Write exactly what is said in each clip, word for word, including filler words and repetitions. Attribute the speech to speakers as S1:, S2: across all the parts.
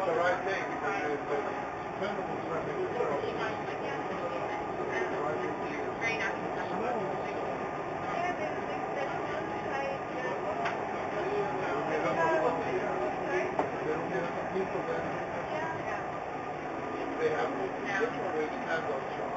S1: the right thing because the, the dependable traffic is the right thing to do. They don't get enough people then. They have to stand on shore.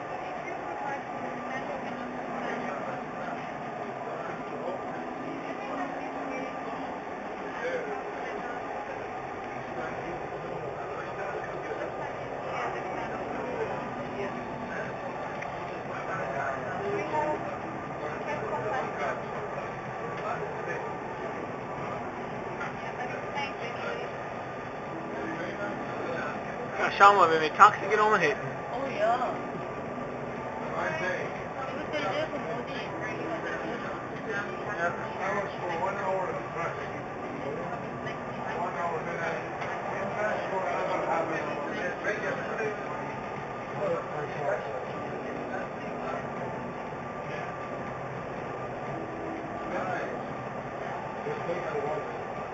S2: شام به می تاکسی گرام هست.
S3: Oh yeah.
S1: Yeah, I was for one hour in press. One hour, then I in press for another half an hour. This takes a while.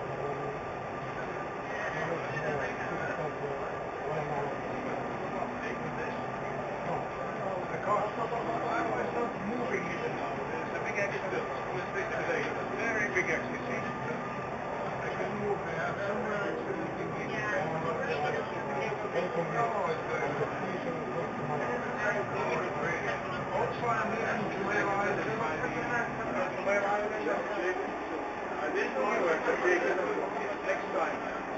S1: The car, it's not moving even now. There's a big accident today. Very big accident. I can move. They have somewhere accident in the no, it's the completion is not tomorrow. Also, I'm leaving to Mare Island by the Mare Island. I didn't know you had to take it next time.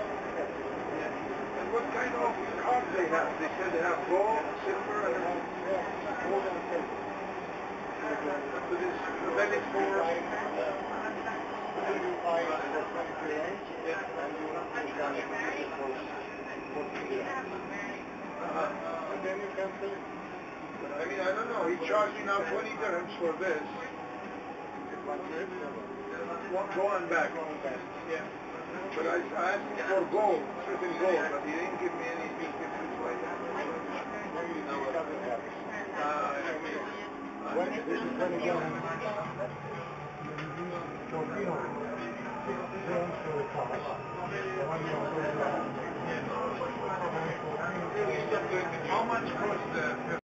S1: And what kind of cards they have? They said they have gold, silver, and gold and silver. So this, then it's for twenty-five for twenty euros. Yeah. And you want to scan it for fourteen euros. Uh-huh. And then you can pay. I mean, I don't know. He charged me now twenty dirhams for this. One trip? Go and back. Go and back. Yeah. But I, I asked him for gold, certain gold, but he didn't give me any big difference like that. Maybe he doesn't have it. Uh, when this is when he goes for Reno, six grams for the car, the one you are going to have. How much cost the